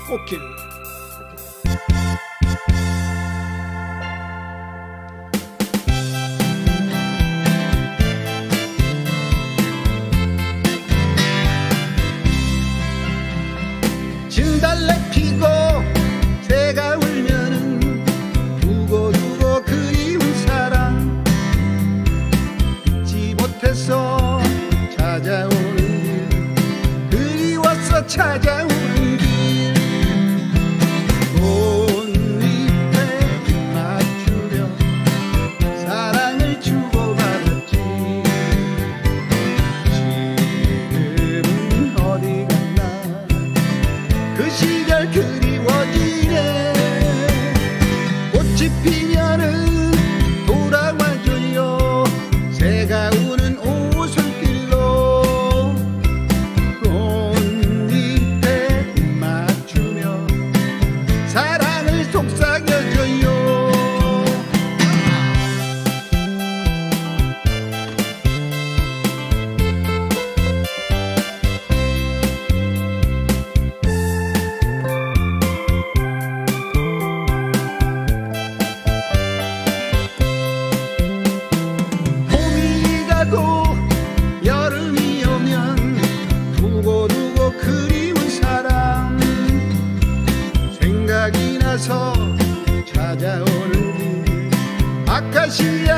꽃길. 진달래 피고 새가 울면은 두고두고 그리운 사랑 잊지 못해서 찾아오는 길, 그리워서 찾아오는 길. 꽃잎에 맞추며 사랑을 주고받았지. 지금은 어디 갔나 그 시절 그리워지네. 꽃이 피면은 돌아와줘요. 새가 우는 오솔길로 꽃잎에 맞추며 사랑을 속삭여줘요. 봄이 가고 여름이 오면 두고두고 그리운 사람 생각이 나서 찾아오는 길. 아카시아